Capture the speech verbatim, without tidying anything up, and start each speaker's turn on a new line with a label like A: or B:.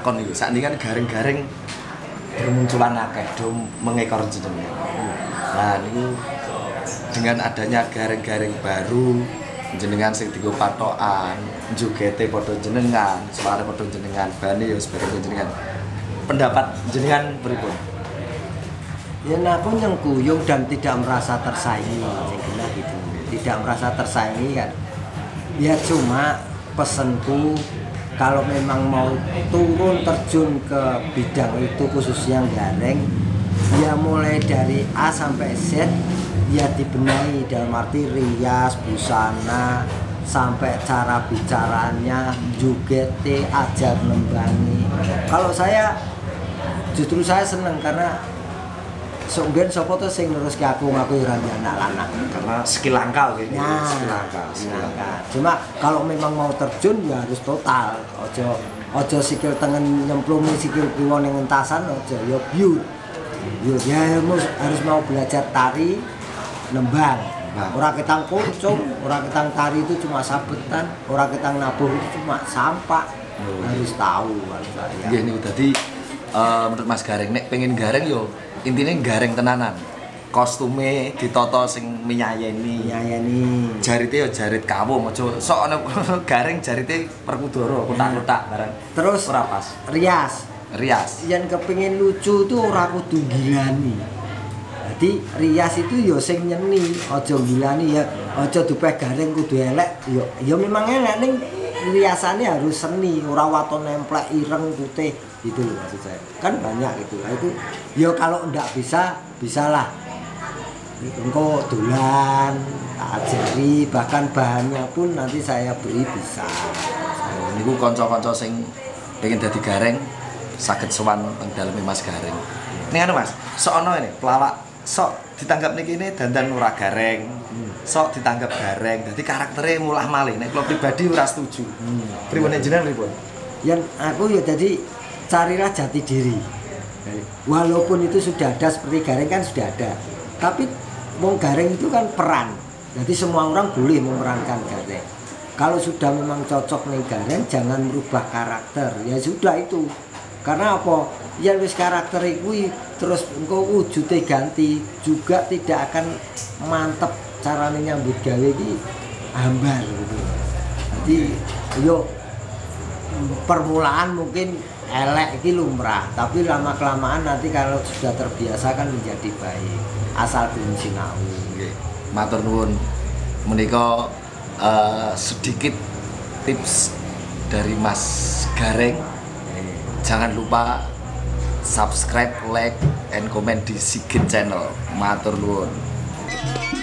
A: takon iki. Sakniki kan garing-garing bermunculan akeh do mengekor jenengan. Nah niku dengan adanya garing-garing baru jenengan sing dienggo patokan, jogete padha jenengan, suara padha jenengan, bane ya sebarang jenengan. Pendapat jenengan pripun?
B: Ya aku yang kuyung dan tidak merasa tersaingi, sing gitu. Tidak merasa tersaingi kan. Ya cuma pesenku kalau memang mau turun terjun ke bidang itu khususnya garing, ya mulai dari A sampai Z ya dibenahi dalam arti rias, busana, sampai cara bicaranya, jugete, ajar nembangi. Kalau saya justru saya seneng karena sebenarnya sopo tuh sing neruske aku ngaku ora anak lanang
A: Karena skill langka gitu.
B: nah,
A: skill langka, skill langka.
B: Cuma kalau memang mau terjun ya harus total. Ojo ojo sikil tengen nyemplungi sikil kiwa ning entasan ojo ya biut. Biut ya harus, harus mau belajar tari nembang.
A: Nah.
B: Orang ketang kuncung, orang ketang tari itu cuma sabetan, orang ketang nabuh itu cuma sampah. Oh, harus tahu harus saya.
A: Nggih niku dadi uh, menurut Mas Gareng nek pengen gareng yo intinya gareng tenanan. Kostume ditata sing menyayeni.
B: Menyayeni.
A: Jarite yo jarit kawung aja sok ana gareng jarite perkudara kotak-kotak barang.
B: Terus
A: ora pas.
B: Rias.
A: Rias.
B: Yang kepingin lucu tuh ora kudu gilani. Jadi rias itu yo sing nyeni, aja gilani ya, aja dupeh garing kudu elek. Yo yo memang elek ning riasannya harus seni, ora waton nemplek ireng putih gitu loh maksud saya. Kan banyak gitu. Nah, itu yo kalau ndak bisa, bisalah. Engko dolan, tak ajari, bahkan bahannya pun nanti saya beri bisa.
A: Oh, niku kanca-kanca sing pengen dadi gareng saged sowan teng daleme Mas Gareng. Ning anu Mas, sok ana ini pelawak sok ditanggap niki ini dandan ora gareng. Hmm. Sok ditanggap gareng. Dadi karaktere mulah malih. Nek kula pribadi ora setuju. Hmm. Pripun jenengan pripun?
B: Yang aku ya jadi carilah jati diri. Walaupun itu sudah ada seperti gareng kan sudah ada. Tapi wong gareng itu kan peran. Jadi semua orang boleh memerankan gareng. Kalau sudah memang cocok nih gareng, jangan merubah karakter. Ya sudah itu. Karena apa? Ya wis karakter kuwi terus engko wujude ganti juga tidak akan mantep carane nyambut gawe iki hambar gitu. Jadi yo permulaan mungkin elek iki lumrah, tapi lama kelamaan nanti kalau sudah terbiasa kan menjadi baik. Asal belum sinau.
A: Nggih. Matur nuwun. Menika uh, sedikit tips dari Mas Gareng. Jangan lupa subscribe, like, and comment di Sigit Channel. Matur nuwun.